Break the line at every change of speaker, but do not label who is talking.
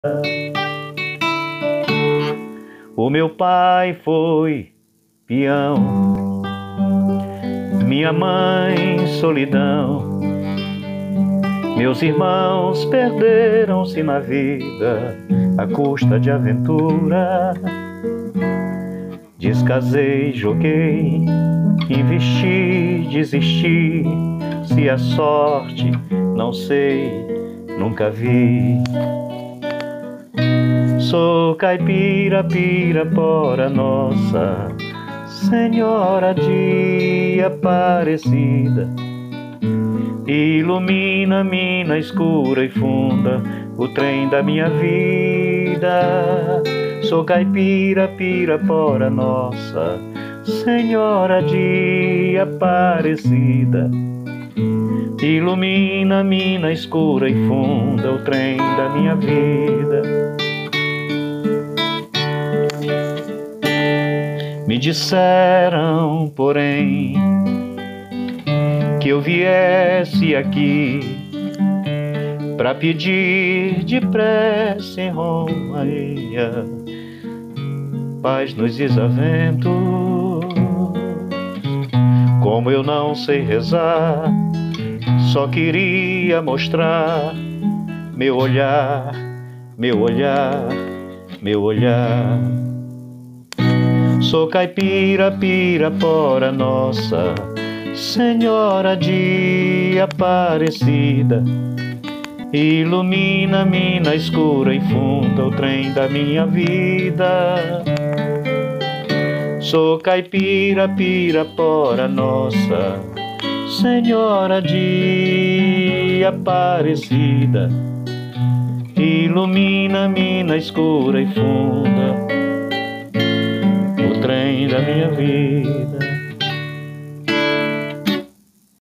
O meu pai foi peão, minha mãe solidão, meus irmãos perderam-se na vida à custa de aventura. Descasei, joguei, investi, desisti. Se a sorte, não sei, nunca vi. Sou caipira, pirapora, Nossa Senhora de Aparecida. Ilumina-me na escura e funda o trem da minha vida. Sou caipira, pirapora, Nossa Senhora de Aparecida. Ilumina-me na escura e funda o trem da minha vida. Me disseram, porém, que eu viesse aqui pra pedir depressa em Romaria paz nos desaventos. Como eu não sei rezar, só queria mostrar meu olhar, meu olhar, meu olhar. Sou caipira, pirapora, Nossa Senhora de Aparecida. Ilumina-me na escura e funda o trem da minha vida. Sou caipira, pirapora, Nossa Senhora de Aparecida. Ilumina-me na escura e funda o trem da minha vida.